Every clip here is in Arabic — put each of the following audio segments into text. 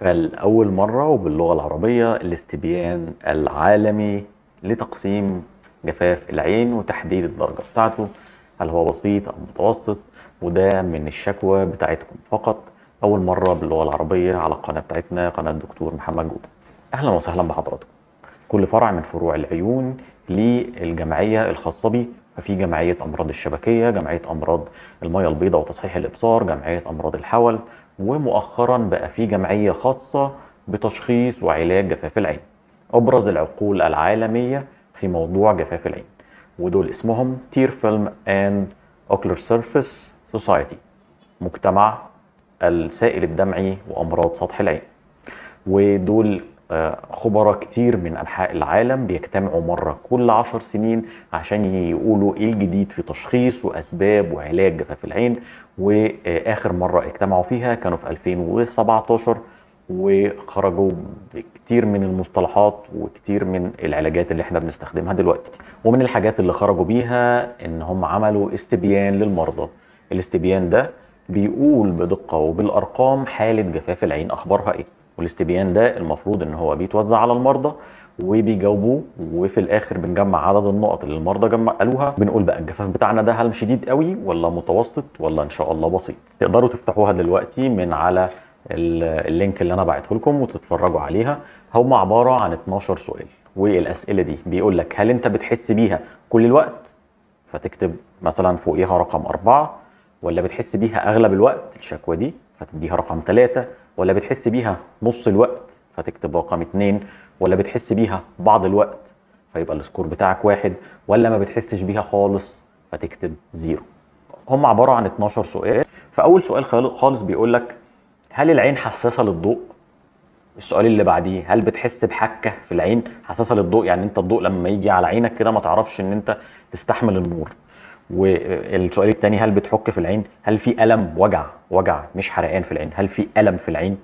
فالأول مرة وباللغة العربية الاستبيان العالمي لتقسيم جفاف العين وتحديد الدرجة بتاعته، هل هو بسيط أو متوسط. وده من الشكوى بتاعتكم فقط، أول مرة باللغة العربية على القناة بتاعتنا، قناة دكتور محمد جودة. أهلا وسهلا بحضراتكم. كل فرع من فروع العيون للجمعية الخاصة بيه، ففي جمعية أمراض الشبكية، جمعية أمراض المياه البيضاء وتصحيح الإبصار، جمعية أمراض الحول، ومؤخرا بقى في جمعية خاصة بتشخيص وعلاج جفاف العين. أبرز العقول العالمية في موضوع جفاف العين، ودول اسمهم تير فيلم اند اوكلر سيرفيس سوسايتي، مجتمع السائل الدمعي وأمراض سطح العين. ودول خبراء كتير من أنحاء العالم بيجتمعوا مرة كل 10 سنين عشان يقولوا إيه الجديد في تشخيص وأسباب وعلاج جفاف العين. وآخر مرة اجتمعوا فيها كانوا في 2017، وخرجوا بكتير من المصطلحات وكتير من العلاجات اللي احنا بنستخدمها دلوقتي. ومن الحاجات اللي خرجوا بيها إن هم عملوا استبيان للمرضى. الاستبيان ده بيقول بدقة وبالأرقام حالة جفاف العين أخبارها إيه. والاستبيان ده المفروض ان هو بيتوزع على المرضى وبيجاوبوه، وفي الاخر بنجمع عدد النقط اللي المرضى قالوها، بنقول بقى الجفاف بتاعنا ده هل شديد قوي ولا متوسط ولا ان شاء الله بسيط. تقدروا تفتحوها دلوقتي من على اللينك اللي انا بعته لكم وتتفرجوا عليها. هم عبارة عن 12 سؤال، والاسئلة دي بيقول لك هل انت بتحس بيها كل الوقت، فتكتب مثلا فوقيها رقم 4، ولا بتحس بيها اغلب الوقت الشكوى دي فتديها رقم 3، ولا بتحس بيها نص الوقت فتكتب رقم 2، ولا بتحس بيها بعض الوقت فيبقى السكور بتاعك 1، ولا ما بتحسش بيها خالص فتكتب 0. هم عبارة عن 12 سؤال. فأول سؤال خالص بيقول لك هل العين حساسة للضوء؟ السؤال اللي بعديه هل بتحس بحكة في العين؟ حساسة للضوء يعني انت الضوء لما يجي على عينك كده ما تعرفش ان انت تستحمل النور. والسؤال الثاني هل بتحك في العين؟ هل في ألم، وجع مش حرقان في العين، هل في ألم في العين؟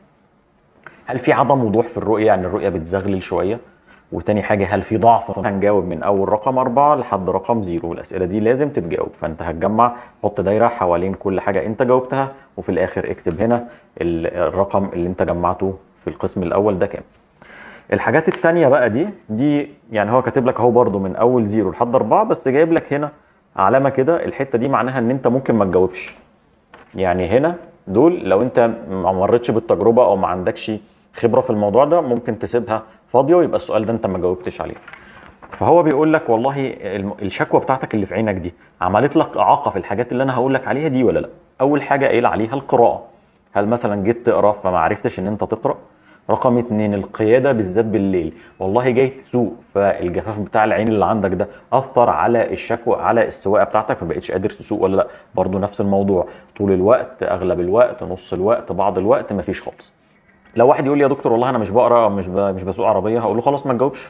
هل في عدم وضوح في الرؤية يعني الرؤية بتزغلل شوية؟ وتاني حاجة هل في ضعف؟ هنجاوب من أول رقم 4 لحد رقم 0، والأسئلة دي لازم تتجاوب. فأنت هتجمع، حط دايرة حوالين كل حاجة أنت جاوبتها، وفي الآخر اكتب هنا الرقم اللي أنت جمعته في القسم الأول ده كام. الحاجات التانية بقى دي يعني هو كاتب لك اهو برضو من أول 0 لحد 4، بس جايب لك هنا علامة كده. الحتة دي معناها إن أنت ممكن ما تجاوبش. يعني هنا دول لو انت ما مرتش بالتجربه او ما عندكش خبره في الموضوع ده ممكن تسيبها فاضيه ويبقى السؤال ده انت ما جاوبتش عليه. فهو بيقول لك والله الشكوى بتاعتك اللي في عينك دي عملت لك اعاقه في الحاجات اللي انا هقول لك عليها دي ولا لا. اول حاجه قايل عليها القراءه، هل مثلا جيت تقرا فما عرفتش ان انت تقرا. رقم 2 القياده بالذات بالليل، والله جاي تسوق فالجفاف بتاع العين اللي عندك ده اثر على الشكوى، على السواقه بتاعتك، ما بقتش قادر تسوق ولا لا. برضو نفس الموضوع، طول الوقت، اغلب الوقت، نص الوقت، بعض الوقت، مفيش خالص. لو واحد يقول لي يا دكتور والله انا مش بقرا، مش بسوق عربيه، هقول له خلاص ما تجاوبش.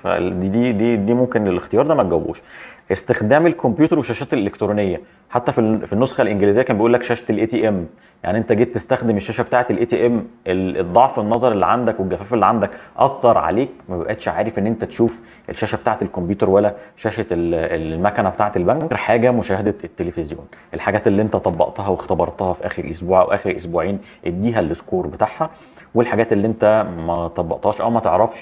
دي ممكن الاختيار ده ما تجاوبوش. استخدام الكمبيوتر والشاشات الالكترونيه، حتى في النسخه الانجليزيه كان بيقول لك شاشه الاي تي ام. يعني انت جيت تستخدم الشاشه بتاعه الاي تي ام، الضعف النظر اللي عندك والجفاف اللي عندك اثر عليك، ما بقتش عارف ان انت تشوف الشاشه بتاعه الكمبيوتر ولا شاشه المكنه بتاعه البنك. اخر حاجه مشاهده التلفزيون، الحاجات اللي انت طبقتها واختبرتها في اخر اسبوع او اخر اسبوعين اديها السكور بتاعها. والحاجات اللي انت ما طبقتهاش او ما تعرفش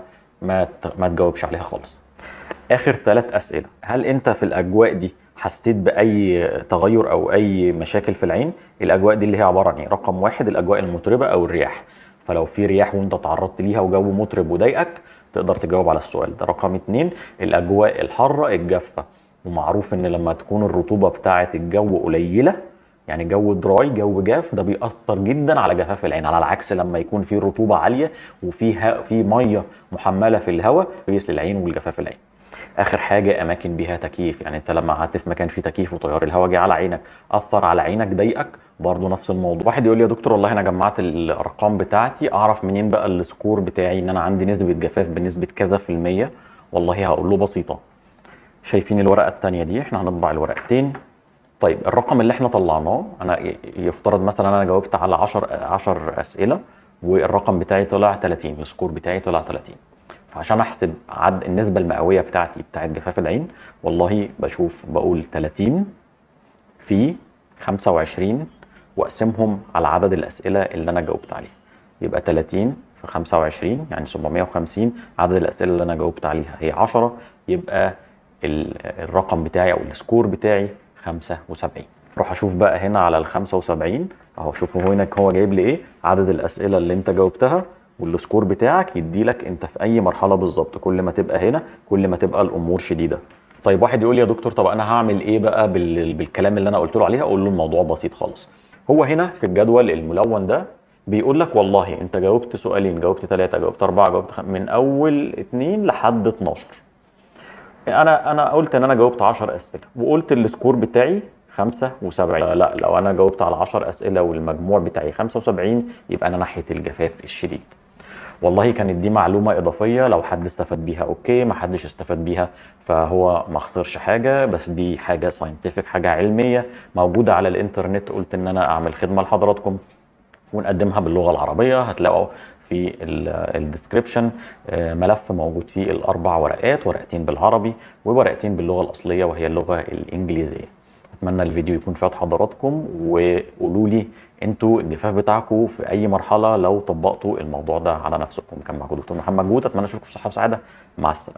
ما تجاوبش عليها خالص. اخر 3 اسئله، هل انت في الاجواء دي حسيت باي تغير او اي مشاكل في العين؟ الاجواء دي اللي هي عباره عن ايه؟ رقم 1 الاجواء المطربه او الرياح، فلو في رياح وانت تعرضت ليها وجو مطرب وضايقك تقدر تجاوب على السؤال ده. رقم 2 الاجواء الحاره الجافه، ومعروف ان لما تكون الرطوبه بتاعه الجو قليله، يعني جو دراي، جو جاف، ده بيأثر جدا على جفاف العين، على العكس لما يكون في رطوبه عاليه في ميه محمله في الهواء كويس للعين والجفاف العين. اخر حاجه اماكن بيها تكييف، يعني انت لما قعدت في مكان فيه تكييف وتيار الهواء جه على عينك اثر على عينك ضايقك، برضه نفس الموضوع. واحد يقول لي يا دكتور والله انا جمعت الارقام بتاعتي، اعرف منين بقى السكور بتاعي ان انا عندي نسبه جفاف بنسبه كذا في الميه؟ والله هقول له بسيطه. شايفين الورقه الثانيه دي؟ احنا هنطبع الورقتين. طيب الرقم اللي احنا طلعناه، انا يفترض مثلا انا جاوبت على 10 اسئله والرقم بتاعي طلع 30، السكور بتاعي طلع 30. فعشان احسب النسبه المئويه بتاعتي بتاعت جفاف العين، والله بقول 30 في 25 واقسمهم على عدد الاسئله اللي انا جاوبت عليها، يبقى 30 في 25 يعني 750. عدد الاسئله اللي انا جاوبت عليها هي 10، يبقى الرقم بتاعي او السكور بتاعي 75. اروح اشوف بقى هنا على ال 75 اهو، شوفوا هنا هو جايب لي ايه عدد الاسئله اللي انت جاوبتها والسكور بتاعك، يدي لك انت في اي مرحله بالظبط. كل ما تبقى هنا كل ما تبقى الامور شديده. طيب واحد يقول لي يا دكتور طب انا هعمل ايه بقى بالكلام اللي انا قلت له عليه؟ اقول له الموضوع بسيط خالص. هو هنا في الجدول الملون ده بيقول لك والله انت جاوبت سؤالين، جاوبت ثلاثه، جاوبت اربعه، جاوبت من اول 2 لحد 12. انا قلت ان انا جاوبت 10 اسئله وقلت السكور بتاعي 75. لا، لو انا جاوبت على 10 اسئله والمجموع بتاعي 75 يبقى انا ناحيه الجفاف الشديد. والله كانت دي معلومه اضافيه، لو حد استفاد بيها اوكي، ما حدش استفاد بيها فهو ما خسرش حاجه، بس دي حاجه ساينتفك، حاجه علميه موجوده على الانترنت، قلت ان انا اعمل خدمه لحضراتكم ونقدمها باللغه العربيه. هتلاقوا في الديسكريبشن ملف موجود فيه الاربع ورقات، ورقتين بالعربي وورقتين باللغه الاصليه وهي اللغه الانجليزيه. اتمنى الفيديو يكون فات حضراتكم، وقولوا لي انتوا الجفاف بتاعكم في اي مرحله لو طبقتوا الموضوع ده على نفسكم. كان معكم دكتور محمد جود، اتمنى اشوفكم في صحه وسعاده. مع السلامه.